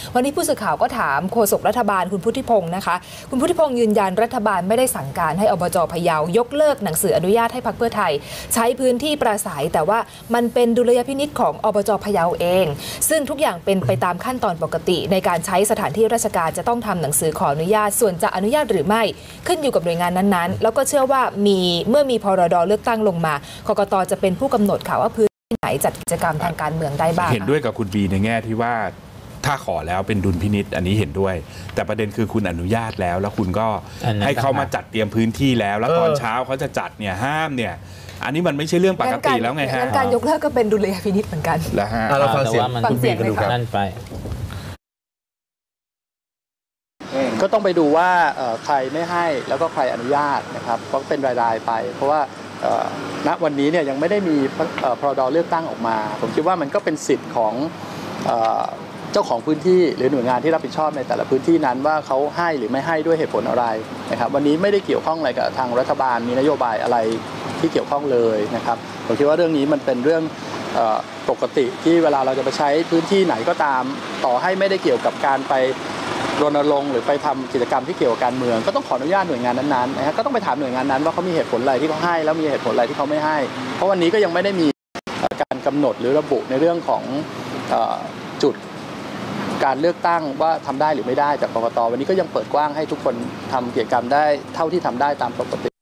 วันนี้ผู้สื่อข่าวก็ถามโฆษกรัฐบาลคุณพุทธิพงศ์นะคะคุณพุทธิพงศ์ยืนยันรัฐบาลไม่ได้สั่งการให้อบจ.พะเยายกเลิกหนังสืออนุญาตให้พรรคเพื่อไทยใช้พื้นที่ปราศัยแต่ว่ามันเป็นดุลยพินิจของอบจ.พะเยาเองซึ่งทุกอย่างเป็นไปตามขั้นตอนปกติในการใช้สถานที่ราชการจะต้องทำหนังสือขออนุญาตส่วนจะอนุญาตหรือไม่ขึ้นอยู่กับหน่วยงานนั้นๆแล้วก็เชื่อว่าเมื่อมีพรด.เลือกตั้งลงมากกต.จะเป็นผู้กำหนดค่ะว่าพื้นที่ไหนจัดกิจกรรมทางการเมืองได้บ้างเห็นด้วยกับคุณบีในแง่ที่ว่าถ้าขอแล้วเป็นดุลพินิจอันนี้เห็นด้วยแต่ประเด็นคือคุณอนุญาตแล้วคุณก็ให้เขามาจัดเตรียมพื้นที่แล้วตอนเช้าเขาจะจัดเนี่ยห้ามเนี่ยอันนี้มันไม่ใช่เรื่องปกติแล้วไงฮะการยกเลิกก็เป็นดุลยพินิจเหมือนกันแล้วฮะเราฟังเสียงคุณบีกันดูครับก็ต้องไปดูว่าใครไม่ให้แล้วก็ใครอนุญาตนะครับเพราะเป็นรายๆไปเพราะว่าณวันนี้เนี่ยยังไม่ได้มีพรด.เลือกตั้งออกมาผมคิดว่ามันก็เป็นสิทธิ์ของเจ้าของพื้นที่หรือหน่วยงานที่รับผิดชอบในแต่ละพื้นที่นั้นว่าเขาให้หรือไม่ให้ด้วยเหตุผลอะไรนะครับวันนี้ไม่ได้เกี่ยวข้องอะไรกับทางรัฐบาลมีนโยบายอะไรที่เกี่ยวข้องเลยนะครับผมคิดว่าเรื่องนี้มันเป็นเรื่องปกติที่เวลาเราจะไปใช้พื้นที่ไหนก็ตามต่อให้ไม่ได้เกี่ยวกับการไปรณรงค์หรือไปทำกิจกรรมที่เกี่ยวกับการเมืองก็ต้องขออนุญาตหน่วยงานนั้นๆนะฮะก็ต้องไปถามหน่วยงานนั้นว่าเขามีเหตุผลอะไรที่เขาให้แล้วมีเหตุผลอะไรที่เขาไม่ให้เพราะวันนี้ก็ยังไม่ได้มีการกำหนดหรือระบุในเรื่องของจุดการเลือกตั้งว่าทำได้หรือไม่ได้จากกกต.วันนี้ก็ยังเปิดกว้างให้ทุกคนทำกิจกรรมได้เท่าที่ทำได้ตามปกติ